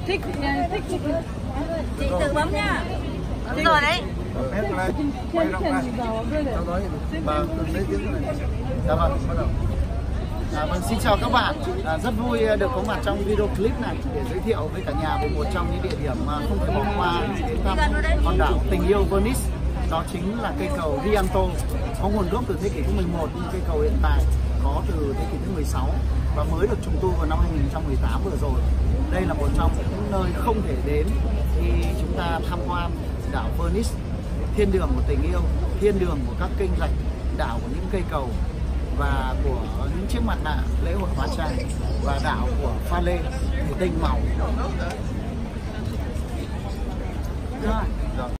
thích Chị tự bấm nha. Bấm rồi đấy. Hết lên. Quay rộng ra. Sau đó thì bà từng lấy tiếng này. Dạ vâng, bắt đầu. Vâng, xin chào các bạn. Rất vui được có mặt trong video clip này để giới thiệu với cả nhà về một trong những địa điểm mà không thể bỏ qua đến thăm hòn đảo tình yêu Venice. Đó chính là cây cầu Rialto, có nguồn gốc từ thế kỷ thứ 11 nhưng cây cầu hiện tại có từ thế kỷ thứ 16 và mới được trùng tu vào năm 2018 vừa rồi. Đây là một trong những nơi không thể đến khi chúng ta tham quan đảo Venice, thiên đường của tình yêu, thiên đường của các kênh rạch, đảo của những cây cầu và của những chiếc mặt nạ lễ hội hóa trang và đảo của pha lê thủy tinh màu.